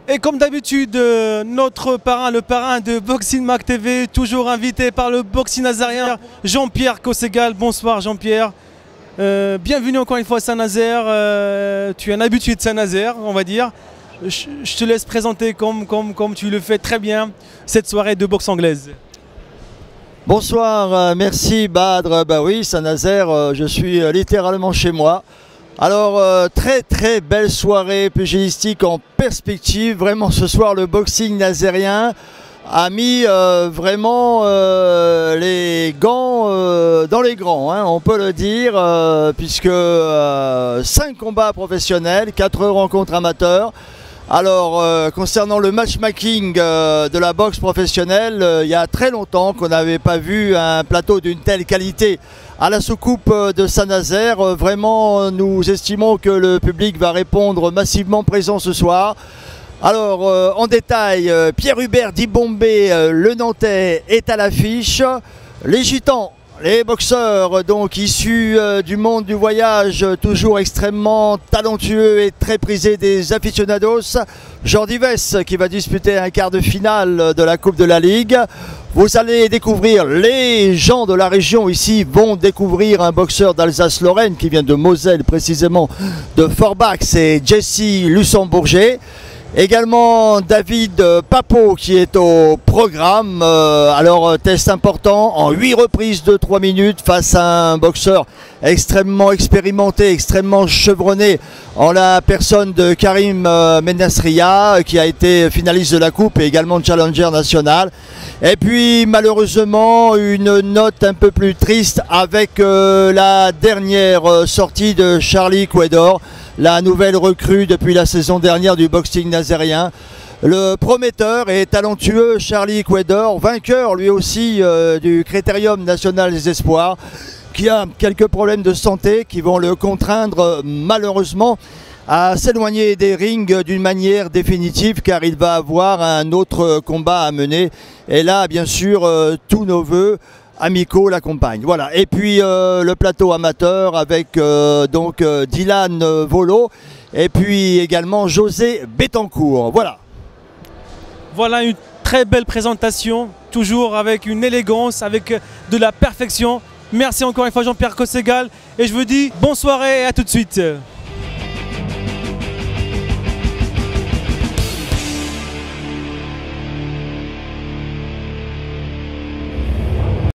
Et comme d'habitude, notre parrain, le parrain de Boxing Mag TV, toujours invité par le boxing nazarien, Jean-Pierre Kossegal. Bonsoir Jean-Pierre. Bienvenue encore une fois à Saint-Nazaire. Tu es un habitué de Saint-Nazaire, on va dire. Je te laisse présenter comme tu le fais très bien cette soirée de boxe anglaise. Bonsoir, merci Badr. Bah oui, Saint-Nazaire, je suis littéralement chez moi. Alors, très belle soirée pugilistique en perspective. Vraiment, ce soir, le boxing nazérien a mis vraiment les gants dans les grands, hein, on peut le dire, puisque 5 combats professionnels, 4 rencontres amateurs. Alors, concernant le matchmaking de la boxe professionnelle, il y a très longtemps qu'on n'avait pas vu un plateau d'une telle qualité à la soucoupe de Saint-Nazaire. Vraiment, nous estimons que le public va répondre massivement présent ce soir. Alors, en détail, Pierre-Hubert Dibombé, le Nantais, est à l'affiche. Les Gitans, les boxeurs donc issus du monde du voyage, toujours extrêmement talentueux et très prisés des aficionados. Jordi Vess qui va disputer un quart de finale de la Coupe de la Ligue. Vous allez découvrir, les gens de la région ici vont découvrir un boxeur d'Alsace-Lorraine qui vient de Moselle, précisément de Forbach, c'est Jesse Luxembourger. Également David Papo qui est au programme. Alors test important en 8 reprises de 3 minutes face à un boxeur extrêmement expérimenté, extrêmement chevronné en la personne de Karim Menasria qui a été finaliste de la Coupe et également challenger national. Et puis malheureusement une note un peu plus triste avec la dernière sortie de Charlie Quaidor, la nouvelle recrue depuis la saison dernière du boxing nazérien. Le prometteur et talentueux Charlie Quaidor, vainqueur lui aussi du Critérium national des espoirs, qui a quelques problèmes de santé qui vont le contraindre malheureusement à s'éloigner des rings d'une manière définitive, car il va avoir un autre combat à mener. Et là, bien sûr, tous nos voeux amicaux l'accompagnent. Voilà. Et puis le plateau amateur avec donc Dylan Volo et puis également José Bettencourt. Voilà. Voilà une très belle présentation, toujours avec une élégance, avec de la perfection. Merci encore une fois Jean-Pierre Kossegal et je vous dis bonne soirée et à tout de suite.